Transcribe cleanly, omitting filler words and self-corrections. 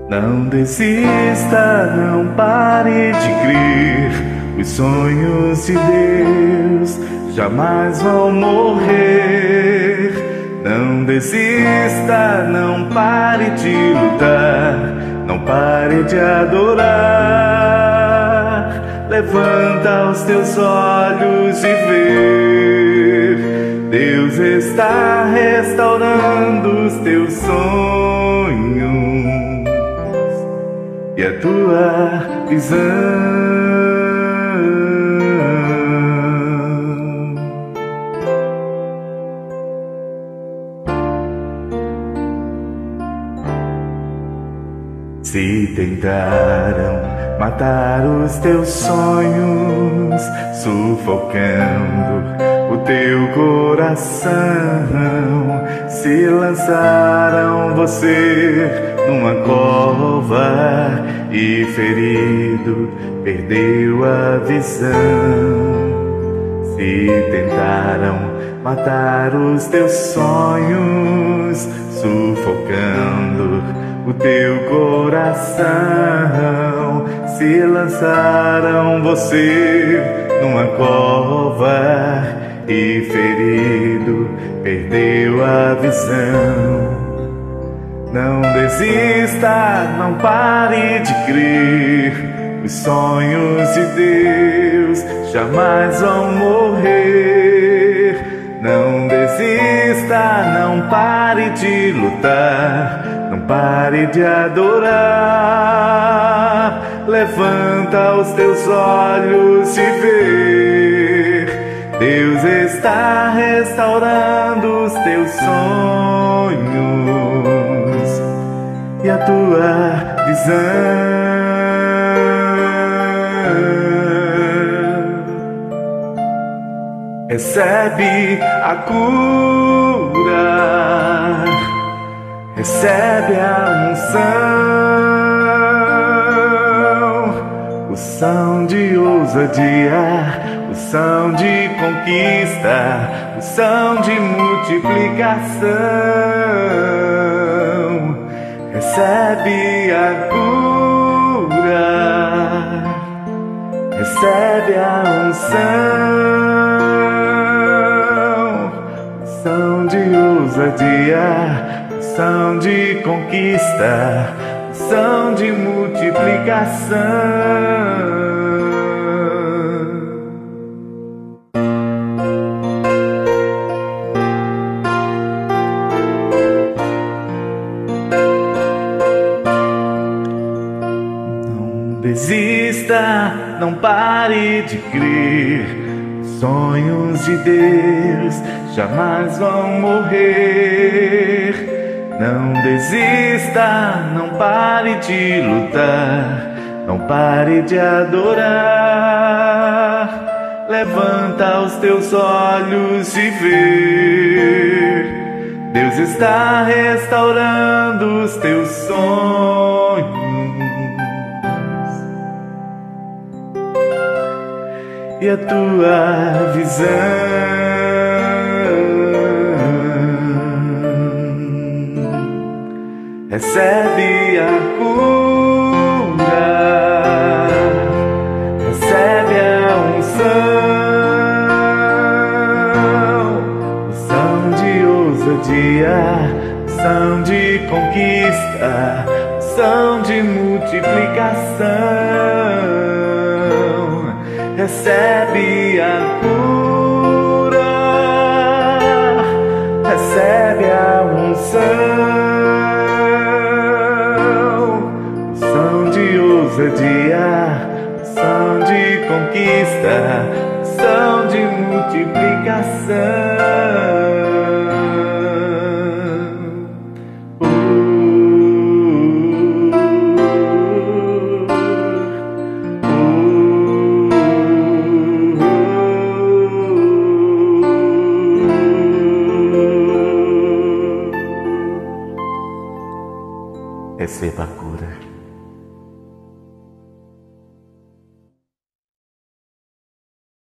Não desista, não pare de crer. Os sonhos de Deus jamais vão morrer. Não desista, não pare de lutar, não pare de adorar. Levanta os teus olhos e vê, Deus está restaurando os teus sonhos e a tua visão. Se tentaram matar os teus sonhos, sufocando o teu coração, se lançaram você numa cova e ferido perdeu a visão. Se tentaram matar os teus sonhos, sufocando o teu coração, se lançaram você numa cova e ferido perdeu a visão. Não desista, não pare de crer. Os sonhos de Deus jamais vão morrer. Não desista, não pare de lutar, não pare de adorar. Levanta os teus olhos e vê, Deus está restaurando os teus sonhos e a tua visão. Recebe a cura, recebe a unção, unção de ousadia, unção de conquista, unção de multiplicação. Recebe a cura, recebe a unção de ousadia, unção de conquista, unção de multiplicação. Não desista, não pare de crer. Sonhos de Deus jamais vão morrer. Não desista, não pare de lutar, não pare de adorar. Levanta os teus olhos e vê, Deus está restaurando os teus sonhos e a tua visão. Recebe a cura, recebe a unção, unção de ousadia, unção de conquista, unção de multiplicação. Recebe a cura, recebe a unção, ousadia, unção de conquista, unção de multiplicação. Receba a cura.